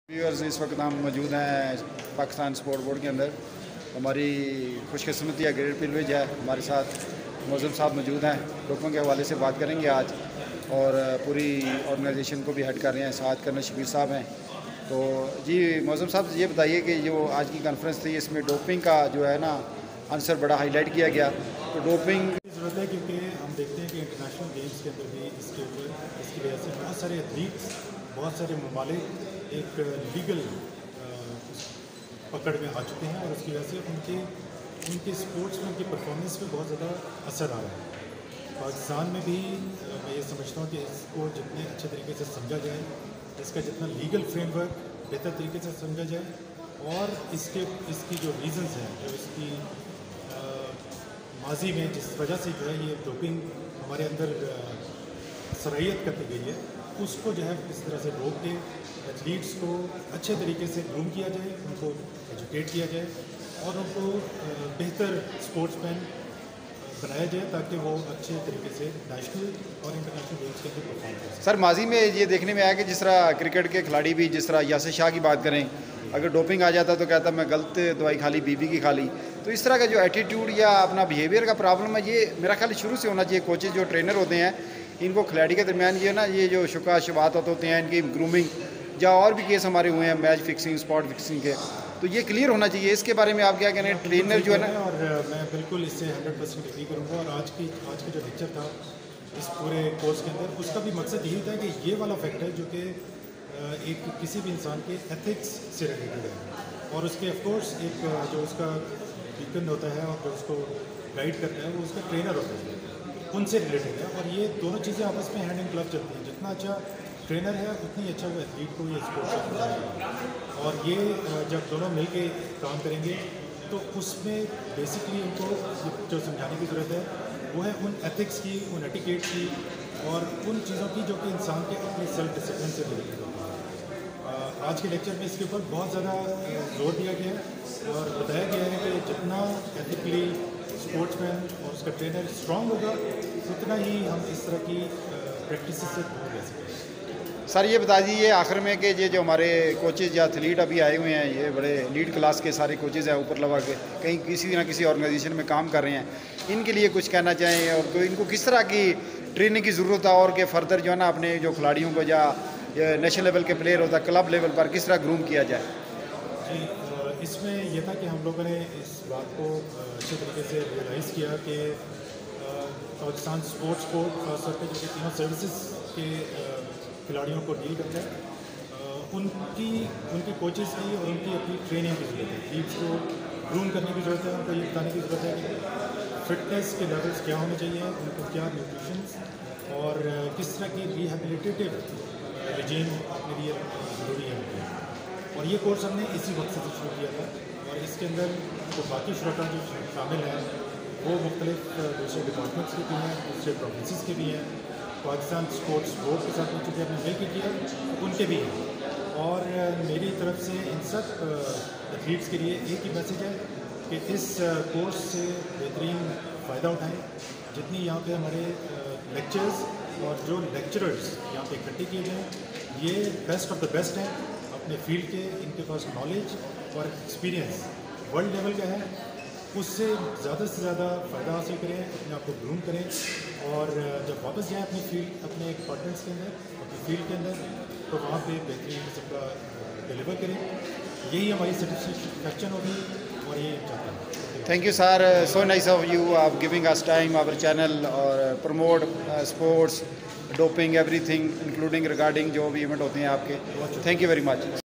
Viewers, इस वक्त हम मौजूद हैं पाकिस्तान स्पोर्ट बोर्ड के अंदर। हमारी खुशकिस्मती है, ग्रेट प्रिविलेज है, हमारे साथ मौजूद साहब मौजूद हैं। डोपिंग के हवाले से बात करेंगे आज और पूरी ऑर्गेनाइजेशन को भी हेड कर रहे हैं, साथ करना शबीर साहब हैं। तो जी मौजूद साहब, ये बताइए कि जो आज की कॉन्फ्रेंस थी इसमें डोपिंग का जो है ना आंसर बड़ा हाईलाइट किया गया। तो डोपिंग ज़रूरत है क्योंकि हम देखते हैं कि इंटरनेशनल गेम्स के अंदर भी इसके ऊपर इसकी वजह से बहुत सारे एथलीट्स, बहुत सारे ममालिक एक लीगल पकड़ में आ चुके हैं और उसकी वजह से उनके स्पोर्ट्स में उनकी परफॉर्मेंस पे बहुत ज़्यादा असर आ रहा है। पाकिस्तान में भी मैं ये समझता हूँ कि इसको जितने अच्छे तरीके से समझा जाए, इसका जितना लीगल फ्रेमवर्क बेहतर तरीके से समझा जाए और इसकी जो रीज़न्स हैं, जो इसकी माजी में जिस वजह से जो है ये डोपिंग हमारे अंदर सराहियत करती गई है, उसको जो है किस तरह से रोक के एथलीट्स को अच्छे तरीके से ग्रूम किया जाए, उनको एजुकेट किया जाए और उनको बेहतर स्पोर्ट्समैन बनाया जाए ताकि वो अच्छे तरीके से नेशनल और इंटरनेशनल गेम्स के अंदर परफॉर्म कर सकें। सर, माजी में ये देखने में आया कि जिस तरह क्रिकेट के खिलाड़ी भी, जिस तरह यासिर शाह की बात करें, अगर डोपिंग आ जाता तो कहता मैं गलत दवाई खा ली, बीबी की खा ली। तो इस तरह का जो एटीट्यूड या अपना बिहेवियर का प्रॉब्लम है, ये मेरा ख्याल शुरू से होना चाहिए। कोचेज जो ट्रेनर होते हैं, इनको खिलाड़ी के दरमियान ये ना ये जो शुबात होते हैं, इनकी ग्रूमिंग या और भी केस हमारे हुए हैं मैच फिक्सिंग, स्पॉट फिक्सिंग के, तो ये क्लियर होना चाहिए। इसके बारे में आप क्या कहना है? ट्रेनर जो है ना, और मैं बिल्कुल इससे 100% एग्री करूँगा। और आज का जो लेक्चर था इस पूरे कोर्स के अंदर, उसका भी मकसद यही था कि ये वाला फैक्टर जो कि एक किसी भी इंसान के एथिक्स से रिलेटेड है और उसके ऑफकोर्स एक जो उसका बीकन होता है और जो उसको गाइड करता है वो उसका ट्रेनर होता है, उनसे रिलेटेड है। और ये दोनों चीज़ें आपस में हैंड इन ग्लव चलती हैं। जितना अच्छा ट्रेनर है उतनी अच्छा वो एथलीट को ये स्पोर्ट्स बनाएगा। और ये जब दोनों मिल के काम करेंगे तो उसमें बेसिकली उनको जो समझाने की ज़रूरत है वो है उन एथिक्स की, उन एटिकेट की और उन चीज़ों की जो कि इंसान के अपने सेल्फ डिसिप्लिन से रिलेटेड होती है। आज के लेक्चर में इसके ऊपर बहुत ज़्यादा जोर दिया गया है और बताया गया है कि जितना एथिकली स्पोर्ट्समैन और उसका ट्रेनर स्ट्रांग होगा उतना ही हम इस तरह की प्रैक्टिस से दूर रह सकेंगे। सर ये बता दीजिए आखिर में कि ये जो हमारे कोचेज या एथलीट अभी आए हुए हैं, ये बड़े लीड क्लास के सारे कोचेज हैं ऊपर लगा के, कहीं किसी ना किसी ऑर्गेनाइजेशन में काम कर रहे हैं, इनके लिए कुछ कहना चाहें और तो इनको किस तरह की ट्रेनिंग की ज़रूरत है और कि फर्दर जो है ना अपने जो खिलाड़ियों को या नेशनल लेवल के प्लेयर होता है, क्लब लेवल पर किस तरह ग्रूम किया जाए? जी, इसमें यह था कि हम लोगों ने इस बात को अच्छे तरीके से रियलाइज़ किया कि पाकिस्तान स्पोर्ट्स बोर्ड खासतौर पर जो कि तीनों सर्विसेज के खिलाड़ियों को डील करता है, उनकी कोचेज़ की और उनकी अपनी ट्रेनिंग की ज़रूरत है। टीम्स को ग्रूम करने की ज़रूरत है, उनको ये बताने की ज़रूरत है कि फिटनेस के लेवल्स क्या होने चाहिए, उनको क्या न्यूट्रिशन और किस तरह की रिहेबिलिटेटिव रिजीम अपने लिए ज़रूरी है। और ये कोर्स हमने इसी वक्त से शुरू किया था और इसके अंदर जो बाकी श्रोता जो शामिल हैं वो मुख्तलिफ दूसरे डिपार्टमेंट्स के भी हैं, दूसरे प्रोविंसेस के भी हैं, पाकिस्तान स्पोर्ट्स बोर्ड के साथ जो कि हमने मिल के किया उनके भी हैं। और मेरी तरफ से इन सब एथलीट्स के लिए एक ही मैसेज है कि इस कोर्स से बेहतरीन फ़ायदा उठाएं। जितनी यहाँ पे हमारे लेक्चर्स और जो लेक्चरर्स यहाँ पे इकट्ठे किए गए हैं ये बेस्ट ऑफ द बेस्ट हैं अपने फील्ड के, इनके पास नॉलेज और एक्सपीरियंस वर्ल्ड लेवल का है। उससे ज़्यादा से ज़्यादा फ़ायदा हासिल करें, अपने आप को ग्रूम करें और जब वापस जाएँ अपनी फील्ड, अपने पार्टनर्स के अंदर, अपनी फील्ड के अंदर, तो वहाँ पे बेहतरीन किस्म का डिलीवर करें। यही हमारी सेटिस्फेक्शन होगी और ये चाहते हैं। Thank you, sir. So nice of you of giving us time, our channel, or promote sports, doping, everything, including regarding जो भी इवेंट होते हैं आपके. Thank you very much.